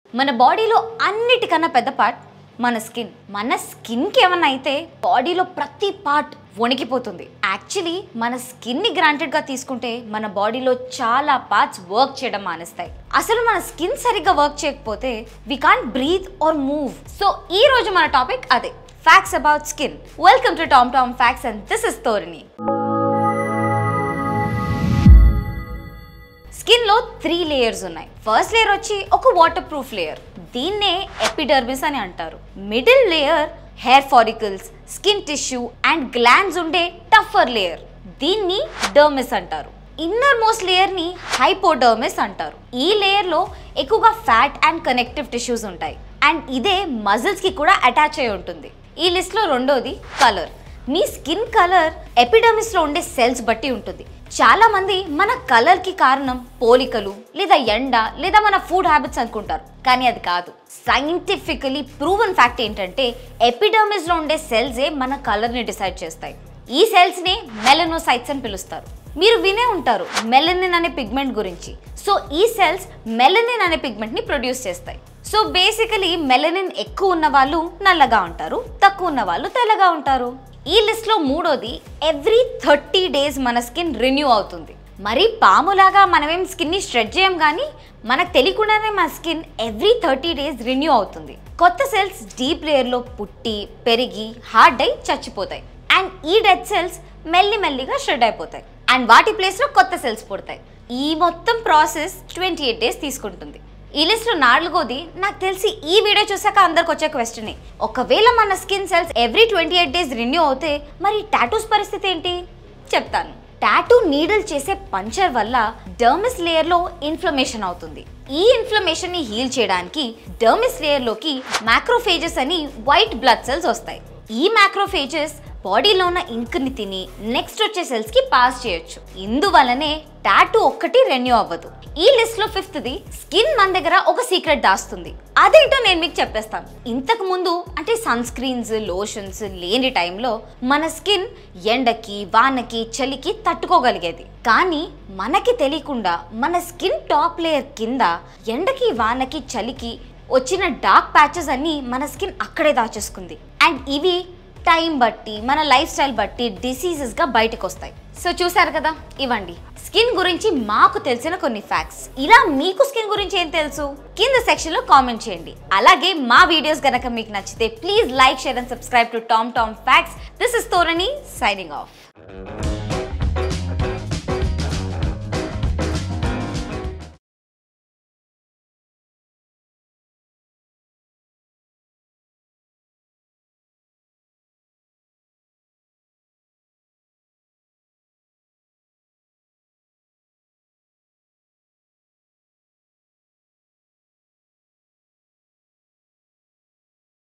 మన బాడీలో అన్నిటికన్నా పెద్ద పార్ట్ మన స్కిన్. మన స్కిన్కి ఏమన్నా అయితే బాడీలో ప్రతి పార్ట్ వణికిపోతుంది. యాక్చువల్లీ మన స్కిన్ని గ్రాంటెడ్గా తీసుకుంటే మన బాడీలో చాలా పార్ట్స్ వర్క్ చేయడం మానేస్తాయి. అసలు మన స్కిన్ సరిగ్గా వర్క్ చేయకపోతే we can't breathe or move. So ఈ రోజు మన టాపిక్ అదే, facts about skin. Welcome to Tom Tom facts and this is Thorini. Skin లో 3 లేయర్స్ ఉన్నాయి. ఫస్ట్ లేయర్ వచ్చి ఒక వాటర్ ప్రూఫ్ లేయర్, దీన్నే ఎపిడర్మిస్ అని అంటారు. Middle layer hair follicles, skin tissue and glands ఉండే టఫర్ లేయర్, దీన్ని డర్మిస్ అంటారు. ఇన్నర్ మోస్ట్ లేయర్ ని హైపోడర్మిస్ అంటారు. ఈ లేయర్ లో ఎక్కువగా ఫ్యాట్ అండ్ కనెక్టివ్ టిష్యూస్ ఉంటాయి అండ్ ఇదే మజిల్స్ కి కూడా అటాచ్ అయి ఉంటుంది. ఈ లిస్ట్ లో రెండోది కలర్. మీ స్కిన్ కలర్ ఎపిడర్మిస్ లో ఉండే సెల్స్ బట్టి ఉంటుంది. చాలా మంది మన కలర్ కి కారణం పోలికలు లేదా ఎండ లేదా మన ఫుడ్ హ్యాబిట్స్ అనుకుంటారు, కానీ అది కాదు. సైంటిఫికలీ ప్రూవెన్ ఫ్యాక్ట్ ఏంటంటే ఎపిడర్మిస్ లో ఉండే సెల్సే మన కలర్ ని డిసైడ్ చేస్తాయి. ఈ సెల్స్ ని మెలనోసైట్స్ అని పిలుస్తారు. మీరు వినే ఉంటారు మెలనిన్ అనే పిగ్మెంట్ గురించి. సో ఈ సెల్స్ మెలనిన్ అనే పిగ్మెంట్ ని ప్రొడ్యూస్ చేస్తాయి. సో బేసికలీ మెలనిన్ ఎక్కువ ఉన్న వాళ్ళు నల్లగా ఉంటారు, తక్కువ ఉన్న వాళ్ళు తెల్లగా ఉంటారు. ఈ లిస్ట్ లో మూడోది, ఎవ్రీ 30 days మన స్కిన్ రెన్యూ అవుతుంది. మరి పాములాగా మనమేం స్కిన్ ని స్ట్రెచ్ చేయం, కానీ మనకు తెలియకుండానే మన స్కిన్ ఎవ్రీ 30 days రెన్యూ అవుతుంది. కొత్త సెల్స్ డీప్ లేయర్ లో పుట్టి పెరిగి హార్డ్ అయి చచ్చిపోతాయి అండ్ ఈ డెడ్ సెల్స్ మెల్లిమెల్లిగా షెడ్ అయిపోతాయి అండ్ వాటి ప్లేస్ లో కొత్త సెల్స్ పుడతాయి. ఈ మొత్తం ప్రాసెస్ 28 days తీసుకుంటుంది. ఈ లిస్ట్ లో నాలుగోది, నాకు తెలిసి ఈ వీడియో చూసాక అందరికి వచ్చే క్వశ్చన్, ఒకవేళ మన skin cells every 28 days renew అవుతే మరి టాటూస్ పరిస్థితి ఏంటి చెప్తాను. టాటూ నీడిల్ చేసే పంచర్ వల్ల డర్మిస్ లేయర్ లో ఇన్ఫ్లమేషన్ అవుతుంది. ఈ ఇన్ఫ్లమేషన్ ని హీల్ చేయడానికి డర్మిస్ లేయర్ లోకి మ్యాక్రోఫేజెస్ అని వైట్ బ్లడ్ సెల్స్ వస్తాయి. ఈ మ్యాక్రోఫేజెస్ బాడీలో ఉన్న ఇంక్ ని తిని నెక్స్ట్ వచ్చే సెల్స్ కి పాస్ చేయొచ్చు. ఇందువలనే టాటూ ఒక్కటి రెన్యూ అవ్వదు. ఈ లిస్ట్ లో ఫిఫ్త్ది, స్కిన్ మన దగ్గర ఒక సీక్రెట్ దాస్తుంది. అదేంటో నేను మీకు చెప్పేస్తాను. ఇంతకు ముందు అంటే సన్ స్క్రీన్స్ లోషన్స్ లేని టైంలో మన స్కిన్ ఎండకి వానకి చలికి తట్టుకోగలిగేది. కానీ మనకి తెలియకుండా మన స్కిన్ టాప్ లేయర్ కింద ఎండకి వానకి చలికి వచ్చిన డార్క్ ప్యాచెస్ అన్ని మన స్కిన్ అక్కడే దాచేసుకుంది అండ్ ఇవి టైం బట్టి మన లైఫ్ స్టైల్ బట్టి డిసీజెస్గా బయటకు వస్తాయి. సో చూసారు కదా, ఇవ్వండి స్కిన్ గురించి మాకు తెలిసిన కొన్ని ఫ్యాక్ట్స్. ఇలా మీకు స్కిన్ గురించి ఏం తెలుసు కింద సెక్షన్లో కామెంట్ చేయండి. అలాగే మా వీడియోస్ గనక మీకు నచ్చితే please like, share and subscribe to Tom Tom facts. This is Thorani signing of.